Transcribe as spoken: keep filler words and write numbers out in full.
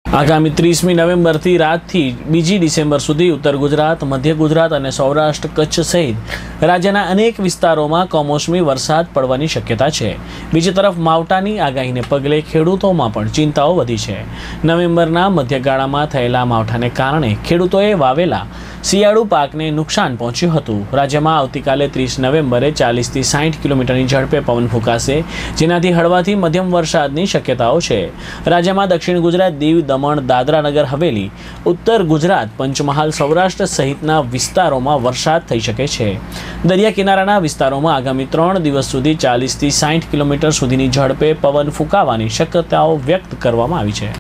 આગામી ત્રીસમી નવેમ્બરથી રાતથી બીજી ડિસેમ્બર સુધી ઉત્તર ગુજરાત, મધ્ય ગુજરાત અને સૌરાષ્ટ્ર કચ્છ સહિત રાજ્યના અનેક વિસ્તારોમાં કમોસમી વરસાદ પડવાની શક્યતા છે। બીજી તરફ માવઠાની આગાહીને પગલે ખેડૂતોમાં પણ ચિંતાઓ વધી છે। નવેમ્બરના મધ્યગાળામાં થયેલા માવઠાને કારણે ખેડૂતોએ વાવેલા શિયાળુ પાકને નુકસાન પહોંચ્યું હતું। રાજ્યમાં આવતીકાલે ત્રીસ નવેમ્બરે ચાલીસથી સાઠ કિલોમીટરની ઝડપે પવન ફૂંકાશે, જેનાથી હળવાથી મધ્યમ વરસાદની શક્યતાઓ છે। રાજ્યમાં દક્ષિણ ગુજરાત, દીવ, દમણ, દાદરા નગર હવેલી, ઉત્તર ગુજરાત, પંચમહાલ, સૌરાષ્ટ્ર સહિતના વિસ્તારોમાં વરસાદ થઈ શકે છે। દરિયા કિનારાના વિસ્તારોમાં આગામી ત્રણ દિવસ સુધી ચાલીસથી સાઠ કિલોમીટર સુધીની ઝડપે પવન ફૂંકાવાની શક્યતાઓ વ્યક્ત કરવામાં આવી છે।